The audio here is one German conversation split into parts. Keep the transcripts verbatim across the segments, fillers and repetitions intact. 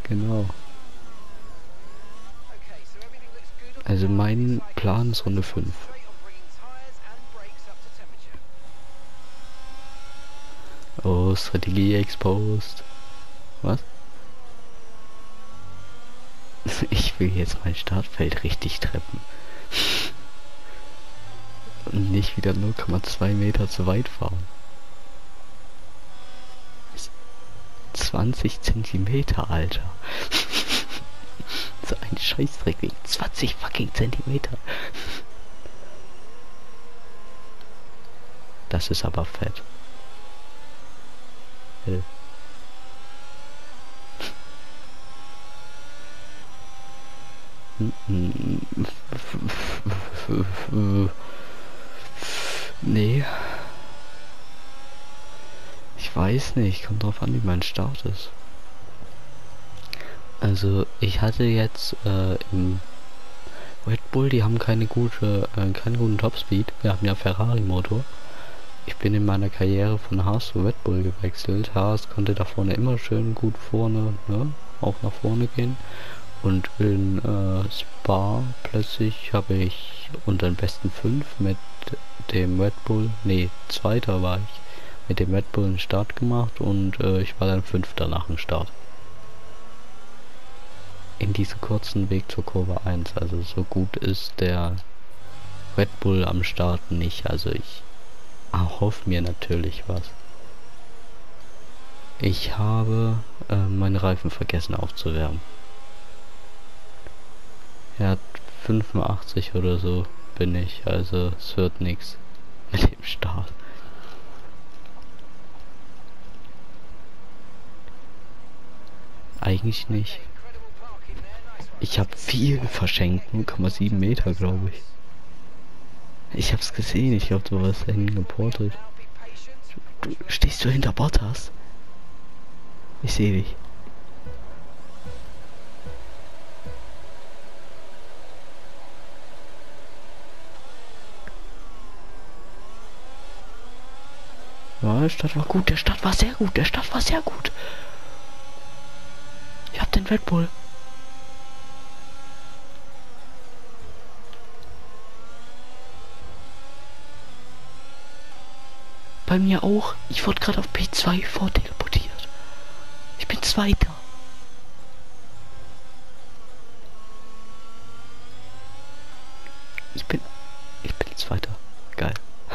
Genau. Also mein Plan ist Runde fünf. Oh, Strategie exposed. Was? Ich will jetzt mein Startfeld richtig treppen. Und nicht wieder null Komma zwei Meter zu weit fahren. zwanzig Zentimeter, Alter. So ein Scheißdreck wegen zwanzig fucking Zentimeter. Das ist aber fett. Äh. Nee. Ich weiß nicht, kommt drauf an, wie mein Start ist. Also ich hatte jetzt äh, im Red Bull, die haben keine gute, äh, keinen guten Topspeed. Wir haben ja Ferrari Motor. Ich bin in meiner Karriere von Haas zu Red Bull gewechselt. Haas konnte da vorne immer schön gut vorne, ne, auch nach vorne gehen. Und in äh, Spa plötzlich habe ich unter den besten fünf mit dem Red Bull, nee, zweiter war ich, mit dem Red Bull einen Start gemacht und äh, ich war dann fünfter nach dem Start. In diesem kurzen Weg zur Kurve eins, also so gut ist der Red Bull am Start nicht, also ich erhoffe mir natürlich was. Ich habe äh, meine Reifen vergessen aufzuwärmen. Ja, fünfundachtzig oder so bin ich, also es wird nichts mit dem Start. Eigentlich nicht. Ich habe viel verschenkt, null Komma sieben Meter, glaube ich. Ich hab's gesehen, ich glaube, du warst hängen geportet. Du, stehst du hinter Bottas? Ich sehe dich. Ja, der Start war gut, der Start war sehr gut, der Start war sehr gut. Ich hab den Red Bull. Bei mir auch. Ich wurde gerade auf P zwei vorteleportiert. Ich bin Zweiter. Ich bin... Ich bin Zweiter. Geil.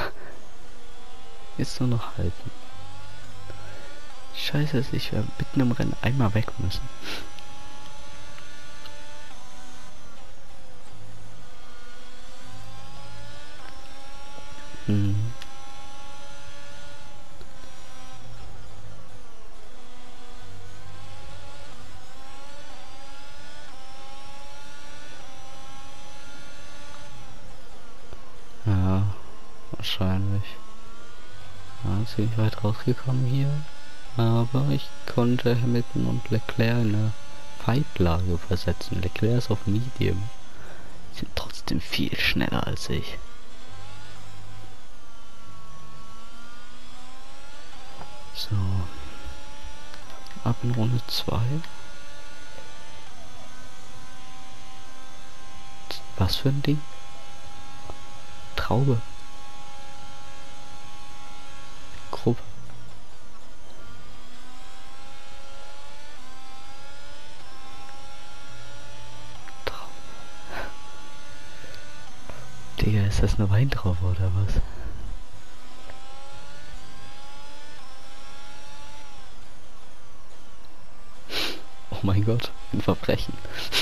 Jetzt nur noch halten. Scheiße, ich wäre mitten im Rennen einmal weg müssen. Hm. Ja, wahrscheinlich. Ja, ist nicht weit rausgekommen hier. Aber ich konnte Hamilton und Leclerc in eine Fight-Lage versetzen. Leclerc ist auf Medium. Die sind trotzdem viel schneller als ich. So. Ab in Runde zwei. Was für ein Ding? Traube. Gruppe. Traube. Digga, ist das eine Weintraube oder was? Oh mein Gott, ein Verbrechen.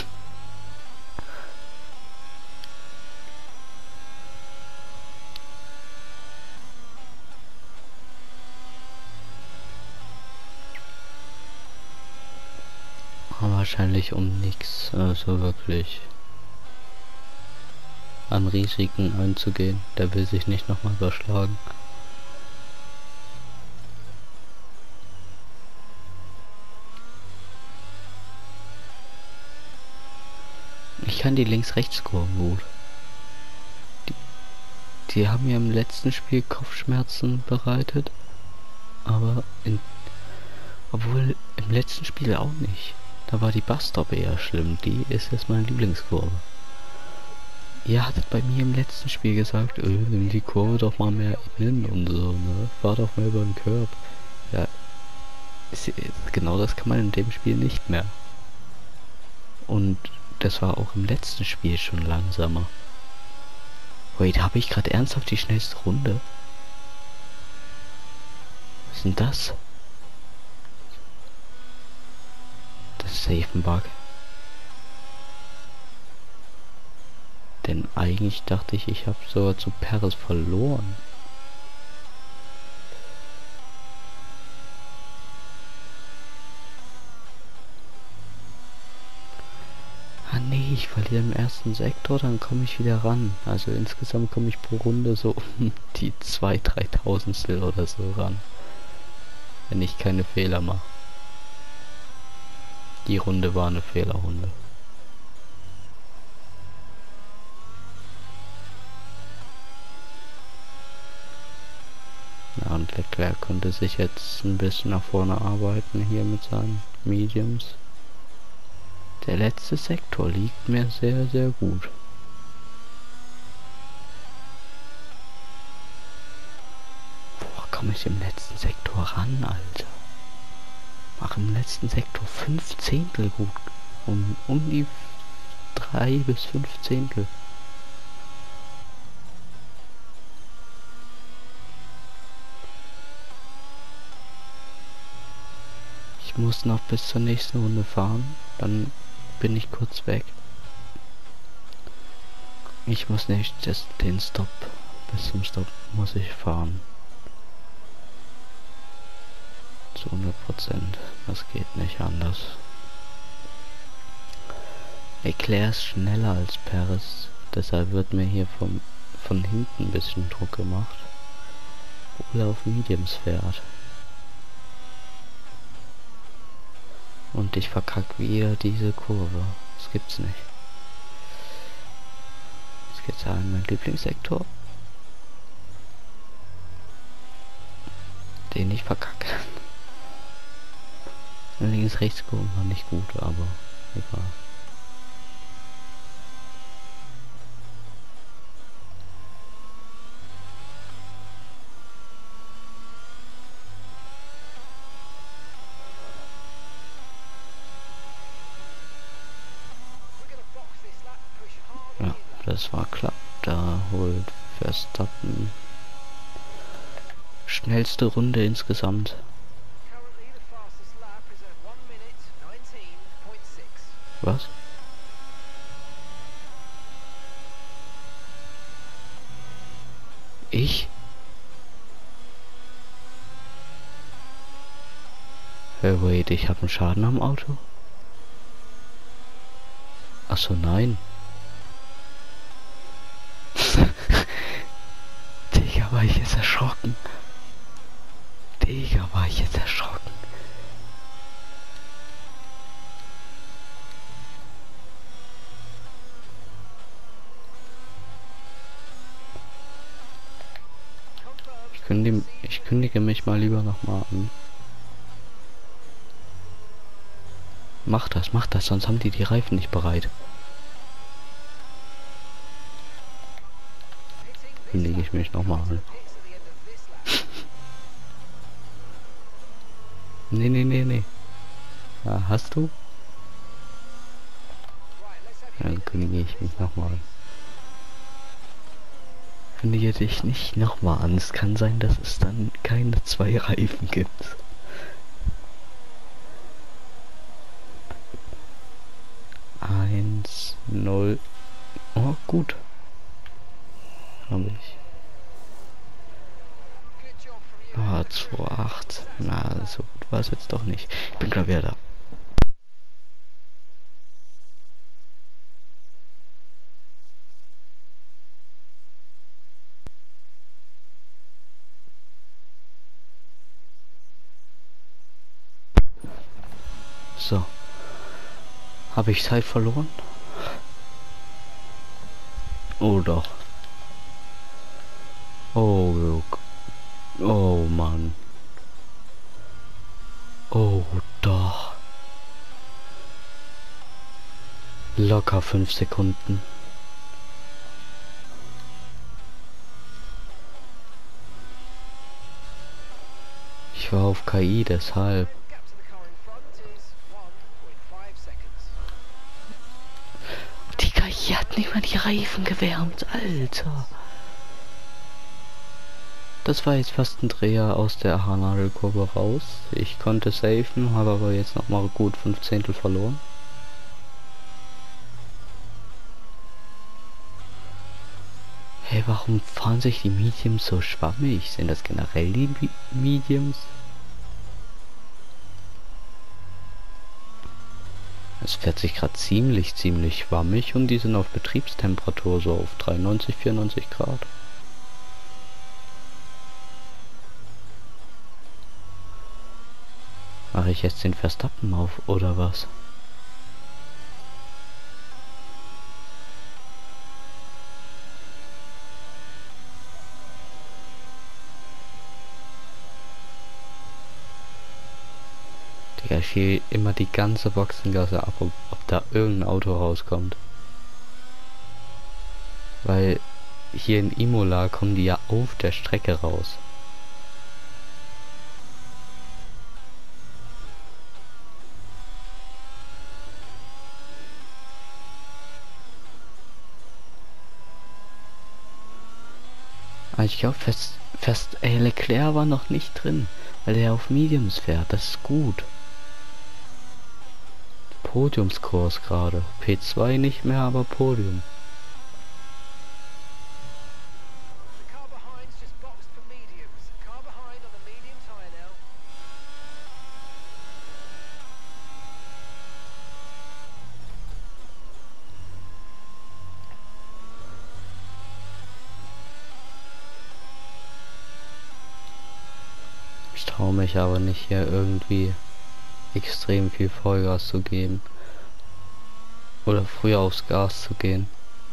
Wahrscheinlich um nichts, also wirklich an Risiken einzugehen. Der will sich nicht nochmal überschlagen. Ich kann die links-rechts-Kurven gut. Die, die haben mir im letzten Spiel Kopfschmerzen bereitet, aber in, obwohl im letzten Spiel auch nicht. Da war die Busstop eher schlimm. Die ist jetzt meine Lieblingskurve. Ihr hattet bei mir im letzten Spiel gesagt, äh, nimm die Kurve doch mal mehr innen und so, ne? Fahr doch mal über den Curb. Ja, ist, genau das kann man in dem Spiel nicht mehr. Und das war auch im letzten Spiel schon langsamer. Wait, habe ich gerade ernsthaft die schnellste Runde? Was ist denn das? Das ist safe ein Bug. Denn eigentlich dachte ich, ich habe sogar zu Perez verloren. Ah nee, ich verliere im ersten Sektor, dann komme ich wieder ran. Also insgesamt komme ich pro Runde so um die zwei, dreitausendstel oder so ran. Wenn ich keine Fehler mache. Die Runde war eine Fehlerrunde. Ja, und Leclerc konnte sich jetzt ein bisschen nach vorne arbeiten hier mit seinen Mediums. Der letzte Sektor liegt mir sehr, sehr gut. Boah, komme ich im letzten Sektor ran, Alter. Mach im letzten Sektor fünf Zehntel gut. Um, um die drei bis fünf Zehntel. Ich muss noch bis zur nächsten Runde fahren. Dann bin ich kurz weg. Ich muss nicht das, den Stop. Bis zum Stop muss ich fahren. Zu hundert Prozent. Das geht nicht anders. Leclerc ist schneller als Perez. Deshalb wird mir hier vom, von hinten ein bisschen Druck gemacht. Obwohl er auf Mediums fährt. Und ich verkack wieder diese Kurve. Das gibt's nicht. Jetzt geht's an mein Lieblingssektor. Den ich verkacke. Links, rechts Kurven war nicht gut, aber egal. Ja, das war klar. Da holt Verstappen schnellste Runde insgesamt. Was? Ich? Hey, wait, ich habe einen Schaden am Auto? Achso, nein. Digga, war ich jetzt erschrocken. Digga, war ich jetzt erschrocken. Ich kündige, ich kündige mich mal lieber nochmal an. Mach das, mach das, sonst haben die die Reifen nicht bereit. Kündige ich mich nochmal an. Nee, nee, nee, nee. Ja, hast du? Dann kündige ich mich nochmal an. Kündige dich nicht nochmal an. Es kann sein, dass es dann keine zwei Reifen gibt. Eins, null. Oh, gut. Habe ich. Ah, zwei, acht. Na, so gut war es jetzt doch nicht. Ich bin gleich wieder da. So. Habe ich Zeit verloren? Oh doch. Oh, oh Mann. Oh doch. Locker fünf Sekunden. Ich war auf K I, deshalb. Die K I hat nicht mal die Reifen gewärmt, Alter. Das war jetzt fast ein Dreher aus der Haarnadelkurve raus. Ich konnte safen, habe aber jetzt noch mal gut fünf Zehntel verloren. Hey, warum fahren sich die Mediums so schwammig? Sind das generell die Mediums? Es fährt sich gerade ziemlich, ziemlich schwammig und die sind auf Betriebstemperatur so auf dreiundneunzig, vierundneunzig Grad. Mache ich jetzt den Verstappen auf oder was? Digga, ich gehe immer die ganze Boxengasse ab, ob, ob da irgendein Auto rauskommt. Weil hier in Imola kommen die ja auf der Strecke raus. Ich glaube, fest, fest, ey, Leclerc war noch nicht drin, weil er auf Mediums fährt. Das ist gut. Podiumskurs gerade. P zwei nicht mehr, aber Podium. Ich traue mich aber nicht hier irgendwie extrem viel Vollgas zu geben. Oder früher aufs Gas zu gehen.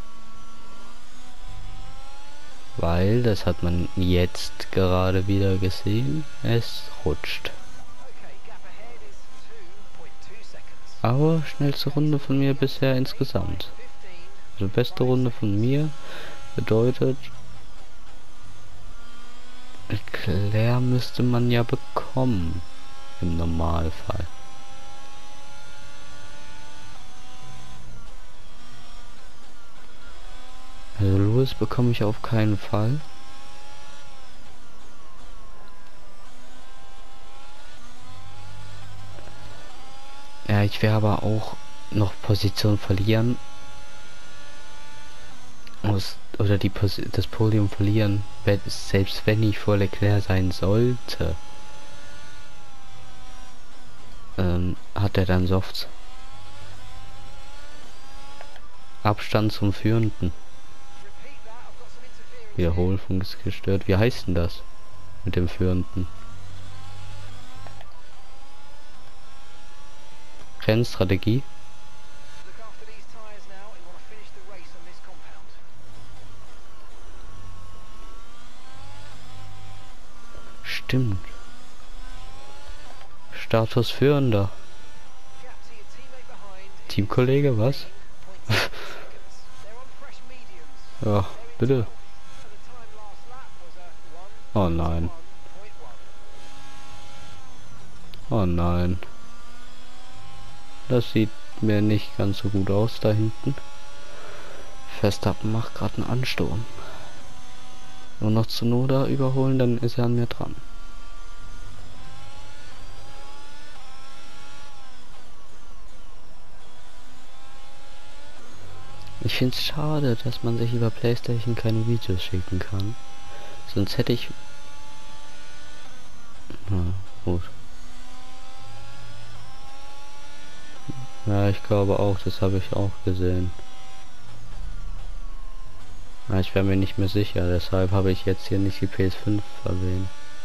Weil, das hat man jetzt gerade wieder gesehen, es rutscht. Aber schnellste Runde von mir bisher insgesamt. Also beste Runde von mir bedeutet, Leclerc müsste man ja bekommen im Normalfall. Also Lewis bekomme ich auf keinen Fall. Ja, ich werde aber auch noch Position verlieren. Aus, oder die Pos das Podium verlieren, selbst wenn ich vor Leclerc sein sollte. Ähm, hat er dann Softs. Abstand zum Führenden. Wiederholung ist gestört. Wie heißt denn das? Mit dem Führenden. Rennstrategie. Stimmt. Status Führender. Teamkollege, was? Ja, bitte. Oh nein. Oh nein. Das sieht mir nicht ganz so gut aus da hinten. Verstappen macht gerade einen Ansturm. Nur noch Tsunoda überholen, dann ist er an mir dran. Ich finde es schade, dass man sich über PlayStation keine Videos schicken kann. Sonst hätte ich... Na, gut. Ja, ich glaube auch, das habe ich auch gesehen. Ja, ich wäre mir nicht mehr sicher, deshalb habe ich jetzt hier nicht die P S fünf erwähnt.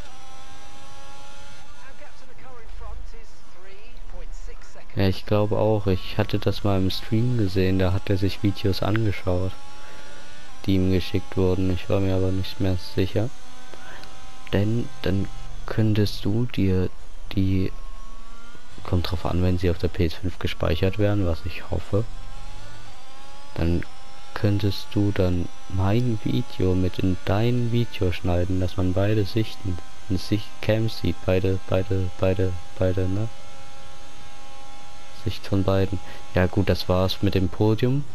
Ja, ich glaube auch. Ich hatte das mal im Stream gesehen, da hat er sich Videos angeschaut, die ihm geschickt wurden. Ich war mir aber nicht mehr sicher. Denn dann könntest du dir die... Kommt drauf an, wenn sie auf der P S fünf gespeichert werden, was ich hoffe. Dann könntest du dann mein Video mit in dein Video schneiden, dass man beide Sichten, sich Cam sieht, beide, beide, beide, beide, ne? Sicht von beiden. Ja gut, das war's mit dem Podium.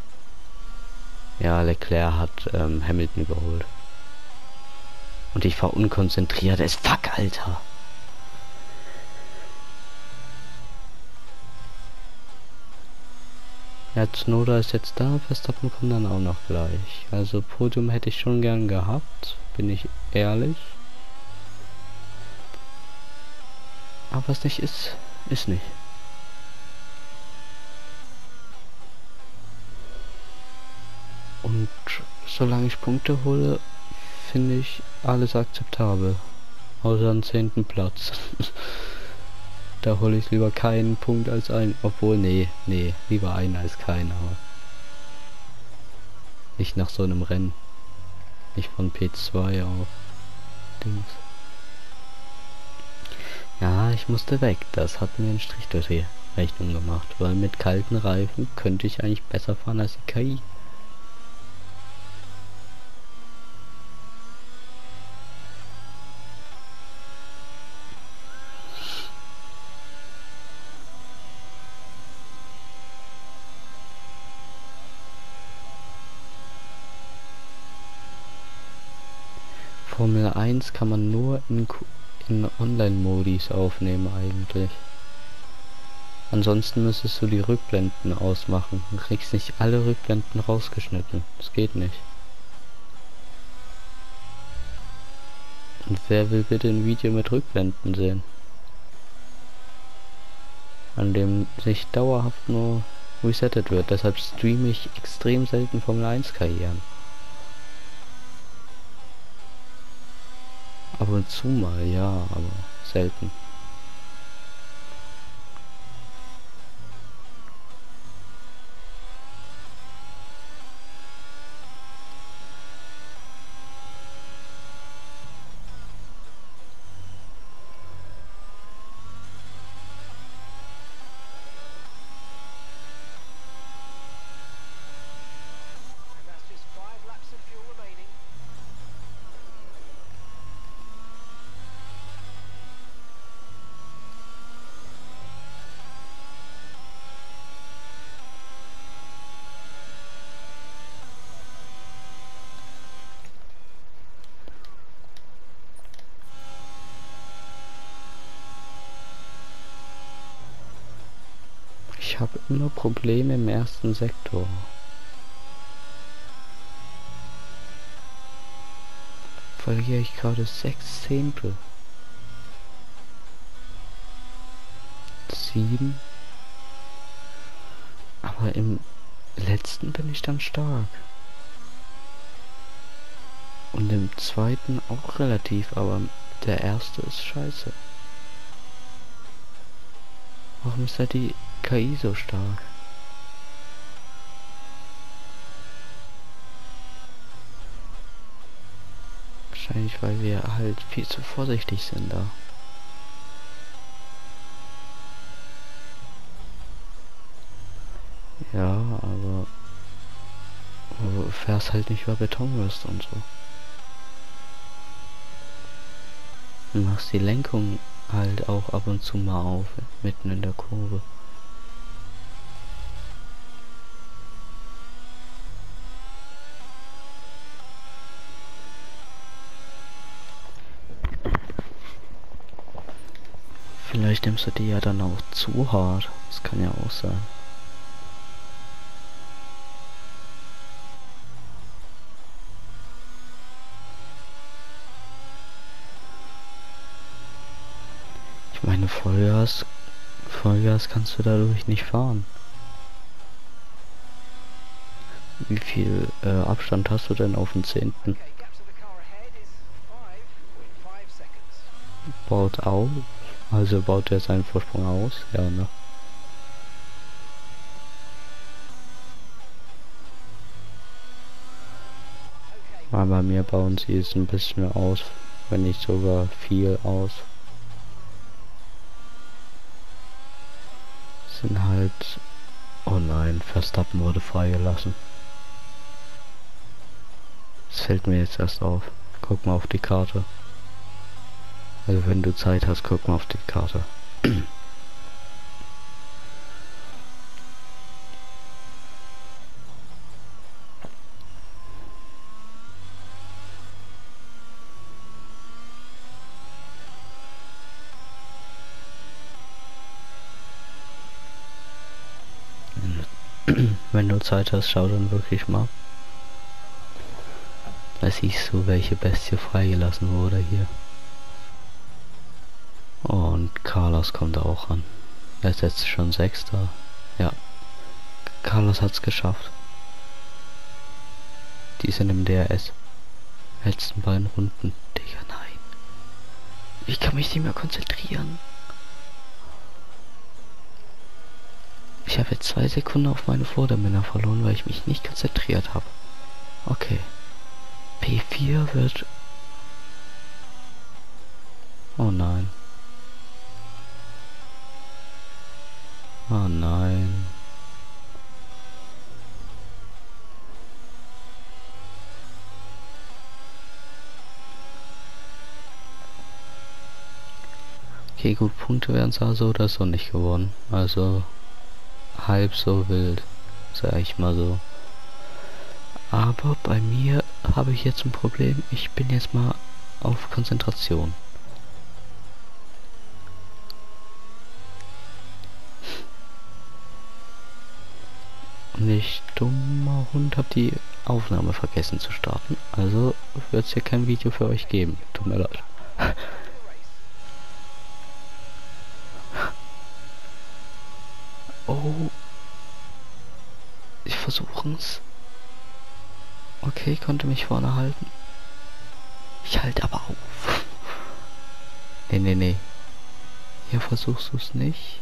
Ja, Leclerc hat ähm, Hamilton überholt. Und ich war unkonzentriert. Es fuck, Alter. Ja, Tsunoda ist jetzt da, Verstappen kommt dann auch noch gleich. Also Podium hätte ich schon gern gehabt, bin ich ehrlich. Aber was nicht ist, ist nicht. Und solange ich Punkte hole, finde ich alles akzeptabel. Außer einen zehnten Platz. Da hole ich lieber keinen Punkt als ein. Obwohl, nee, nee, lieber einen als keinen, aber nicht nach so einem Rennen. Nicht von P zwei auf Dings. Ja, ich musste weg. Das hat mir einen Strich durch die Rechnung gemacht. Weil mit kalten Reifen könnte ich eigentlich besser fahren als die K I. Formel eins kann man nur in, in Online-Modis aufnehmen eigentlich. Ansonsten müsstest du die Rückblenden ausmachen. Du kriegst nicht alle Rückblenden rausgeschnitten. Das geht nicht. Und wer will bitte ein Video mit Rückblenden sehen? An dem sich dauerhaft nur resettet wird. Deshalb streame ich extrem selten Formel eins Karrieren. Ab und zu mal, ja, aber selten. Ich habe immer Probleme im ersten Sektor. Verliere ich gerade sechs Zehntel. Sieben. Aber im letzten bin ich dann stark. Und im zweiten auch relativ, aber der erste ist scheiße. Warum ist da die K I so stark? Wahrscheinlich, weil wir halt viel zu vorsichtig sind da. Ja, aber du fährst halt nicht über Betonrüst und so. Du machst die Lenkung halt auch ab und zu mal auf, mitten in der Kurve. Vielleicht nimmst du die ja dann auch zu hart. Das kann ja auch sein. Ich meine, Vollgas, Vollgas kannst du dadurch nicht fahren. Wie viel äh, Abstand hast du denn auf den zehnten? Baut auf. Also baut er seinen Vorsprung aus? Ja, ne? Aber bei mir bauen sie es ein bisschen aus, wenn nicht sogar viel aus. Sind halt... Oh, Oh nein, Verstappen wurde freigelassen. Das fällt mir jetzt erst auf. Guck mal auf die Karte. Also wenn du Zeit hast, guck mal auf die Karte. Wenn du Zeit hast, schau dann wirklich mal. Da siehst du, welche Bestie freigelassen wurde hier. Und Carlos kommt auch ran. Er ist jetzt schon Sechster. Ja. Carlos hat's geschafft. Die sind im D R S. Letzten beiden Runden. Digga, nein. Ich kann mich nicht mehr konzentrieren. Ich habe jetzt zwei Sekunden auf meine Vordermänner verloren, weil ich mich nicht konzentriert habe. Okay. P vier wird... Oh nein. Oh nein. Okay, gut, Punkte werden es also oder so nicht gewonnen. Also halb so wild, sag ich mal so. Aber bei mir habe ich jetzt ein Problem. Ich bin jetzt mal auf Konzentration. Und ich, dummer Hund, habe die Aufnahme vergessen zu starten. Also wird es hier kein Video für euch geben. Tut mir leid. Oh. Ich versuchen's. Okay, konnte mich vorne halten. Ich halte aber auf. Nee, nee, nee. Hier versuchst du es nicht.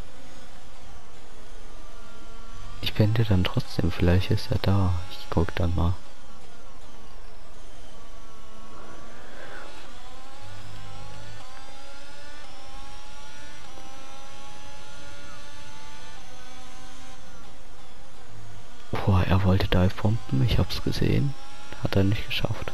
Ich blende dann trotzdem. Vielleicht ist er da. Ich guck dann mal. Boah, er wollte Dive pumpen. Ich hab's gesehen. Hat er nicht geschafft.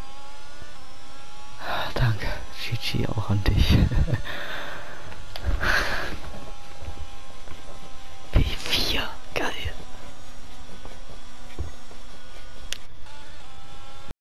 Danke. G G auch an dich.